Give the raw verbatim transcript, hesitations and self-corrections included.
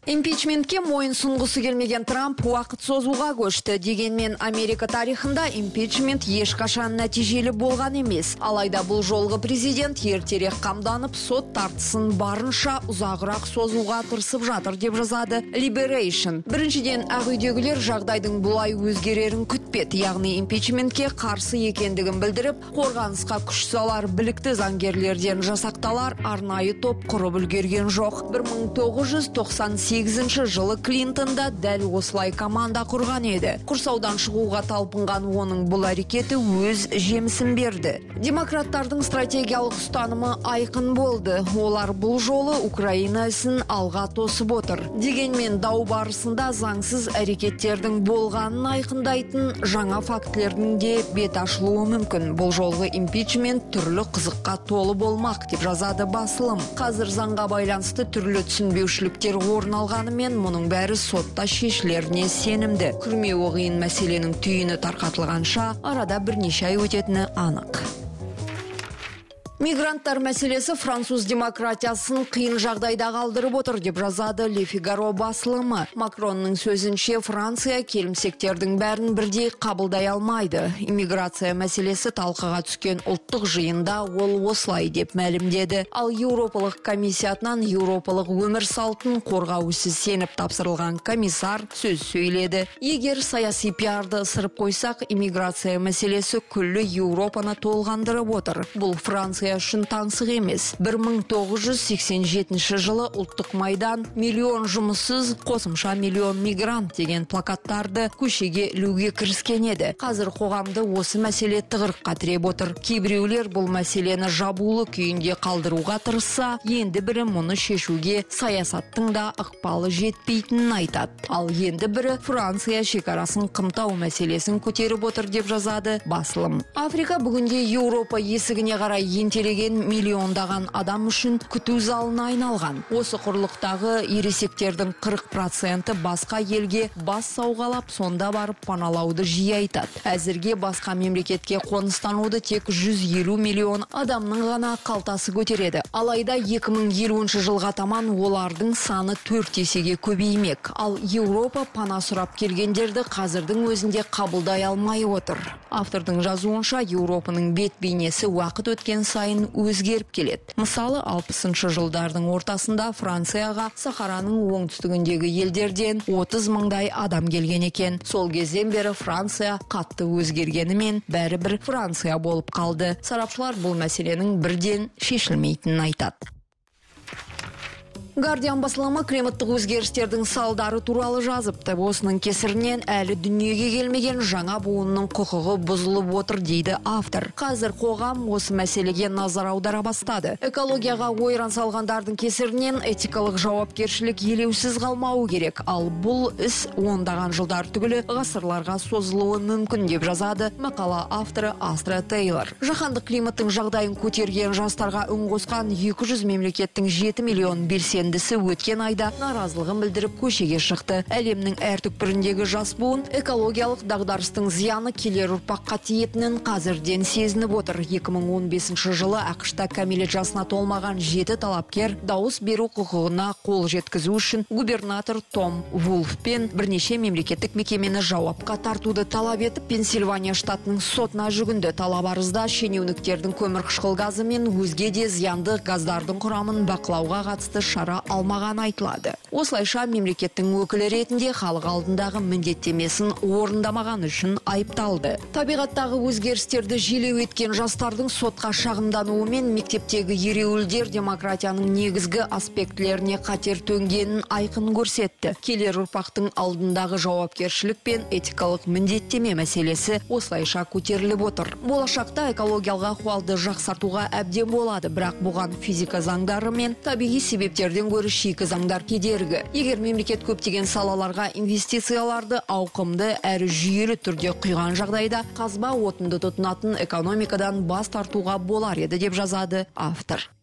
Импичментке мойын сұнғысы келмеген Трамп уақыт созуға көшті. Дегенмен Америка тарихында импичмент ешқашан нәтижелі болған емес. Алайда бұл жолғы президент ертерек қамданып, сот тартысын барынша ұзағырақ созуға тырысып жатыр деп жазады Liberation. Біріншіден, ақ үйдегілер жағдайдың бұлай өзгерерін күтпеді. Яғни импичментке қарсы екендігін білдіріп, қорғанысқа күш салар білікті заңгерлерден жасақталар арнайы топ құрып үлгерген жоқ. бір мың тоғыз жүз тоқсан сегізінші жылы Клинтонда дәл осылай команда құрған еді. Құрсаудан шығуға талпынған оның бұл әрекеті өз жемісін берді. Демократтардың стратегиялық ұстанымы айқын болды. Олар бұл жолы Украина ісін алға тосып отыр. Дегенмен дау барысында заңсыз әрекеттердің болғанын айқындайтын жаңа фактілердің де бет ашылуы мүмкін. Бұл жолғы импичмент түрлі қызыққа толы болмақ деп жазады басылым. Қазір заңға байланысты түрлі түсінбеушіліктер орын алғанымен, мұның бәрі сотта шешілеріне сенімді. Күрмеуі қиын мәселенің түйіні тарқатылғанша арада бірнеше ай өтетіні анық. Мигранттар мәселесі француз демократиясын қиын жағдайда қалдырып отыр деп жазады Le Figaro басылымы. Макронның сөзінше Франция келімсектердің бәрін бірдей қабылдай алмайды. Иммиграция мәселесі талқыға түскен ұлттық жиында ол осылай деп мәлімдеді. Ал Еуропалық комиссиятынан Еуропалық өмір салтын қорғау ісі сеніп тапсырылған комиссар сөз сөйледі. Егер саяси пиарды ысырып қойсақ, иммиграция мәселесі күллі Еуропаны толғандырып отыр. Бұл Франция үшін таңсық емес. бір мың тоғыз жүз сексен жетінші жылы ұлттық майдан миллион жұмыссыз, қосымша миллион мигрант деген плакаттарды көшеге ілуге кіріскен еді. Қазір қоғамды осы мәселе тығырыққа тіреп отыр. Кейбіреулер бұл мәселені жабулы күйінде қалдыруға тырысса, енді бірі мұны шешуге саясаттың да ықпалы жетпейтінін айтады. Ал енді бірі Франция шекарасын қымтау мәселесін көтеріп отыр деп жазады басылым. Африка бүгінде Еуропа есігіне қарай ентелеген миллиондаған адам үшін күту залына айналған. Осы құрлықтағы ересектердің қырық проценті басқа елге бас сауғалап, сонда барып паналауды жиі айтады. Әзірге басқа мемлекетке қоныстануды тек жүз елу миллион адамның ғана қалтасы көтереді. Алайда екі мың елуінші жылға таман олардың саны төрт есеге көбеймек. Ал Еуропа пана сұрап келгендерді қазірдің өзінде қабылдай алмай отыр. Автордың жазуынша, Еуропаның бет бейнесі уақыт өткен сайын өзгеріп келеді. Мысалы, алпысыншы жылдардың ортасында Францияға Сахараның оңтүстігіндегі елдерден отыз мыңдай адам келген екен. Сол кезден бері Франция қатты өзгергенімен бәрібір Франция болып қалды. Сарапшылар бұл мәселенің бірден шешілмейтінін айтады. Guardian басылымы климаттық өзгерістердің салдары туралы жазыпты. Осының кесірінен әлі дүниеге келмеген жаңа буынның құқығы бұзылып отыр дейді автор. Қазір қоғам осы мәселеге назар аудара бастады. Экологияға ойран салғандардың кесірінен этикалық жауапкершілік елеусіз қалмауы керек. Ал бұл іс ондаған жылдар түгілі ғасырларға созылуы мүмкін деп жазады мақала авторы Астра Тейлор. Жаһандық климаттың жағдайын көтерген жастарға үн қосқан екі жүз мемлекеттің жеті миллион белсенді өткен айда наразылығын білдіріп көшеге шықты. Әлемнің әр түкпіріндегі жас буын экологиялық дағдарыстың зияны келер ұрпаққа тиетінін қазірден сезініп отыр. екі мың он бесінші жылы ақш-та кәмелет жасына толмаған жеті талапкер дауыс беру құқығына қол жеткізу үшін губернатор Том Вулфпен бірнеше мемлекеттік мекемені жауапқа тартуды талап етіп, Пенсильвания штатының сотына жүгінді. Талап арызда шенеуніктердің көмірқышқыл газы мен өзге де зиянды газдардың құрамын бақылауға қатысты шара алмаған айтылады. Осылайша мемлекеттің өкілі ретінде халық алдындағы міндеттемесін орындамаған үшін айыпталды. Табиғаттағы өзгерістерді желеу еткен жастардың сотқа шағымдануы мен мектептегі ереуілдер демократияның негізгі аспектілеріне қатер төнгенін айқын көрсетті. Келер ұрпақтың алдындағы жауапкершілік пен этикалық міндеттеме мәселесі осылайша көтеріліп отыр. Болашақта экологиялық ахуалды жақсартуға әбден болады, бірақ бұған физика заңдары мен табиғи себептерден гөрі шикі заңдар кедергі. Егер мемлекет көптеген салаларға инвестицияларды ауқымды әрі жүйелі түрде құйған жағдайда, қазба отынды тұтынатын экономикадан бас тартуға болар еді деп жазады автор.